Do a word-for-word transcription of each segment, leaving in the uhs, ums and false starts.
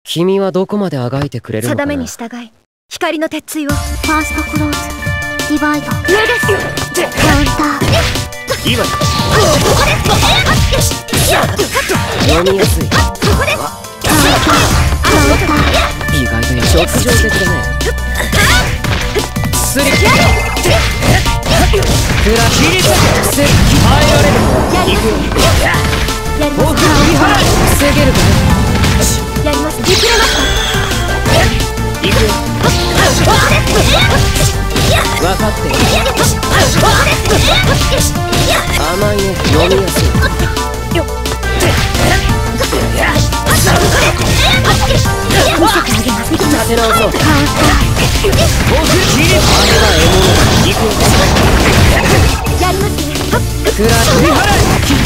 君はどこまであがいてくれるのかな。 定めに従い光の鉄槌を。 ファーストクローズディバイド上ですカウンター今だ。 ここです読みやすい。 ここですカウンター意外と直情的だね。スリップクラ切り裂けセッキ耐えられる。 やりますやります僕振り払う防げるかやります見切れましたいくよ。分かってる。甘いね。読みやすい。立て直そう。僕切りあれは獲物だ。いくよ。 やりますねクラ振り払え。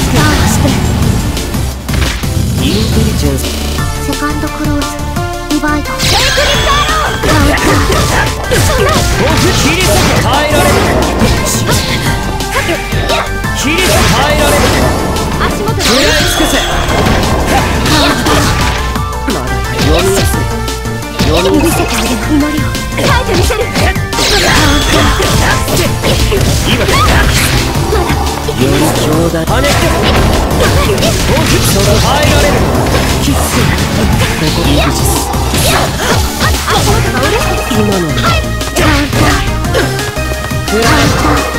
インテリジェンス。 セカンドクローズディバイドエクリプターローカウンタ僕切り裂け耐えられる。切り裂け耐えられる。 足元食らい尽くせ。まだ読みやすい。読みやすい。 見せてあげる祈りを書いてみせる今だ。より強大。跳ねて。僕その耐えられる。キッス。ここイグジス。 足元が嬉しい今のーカウンタークライ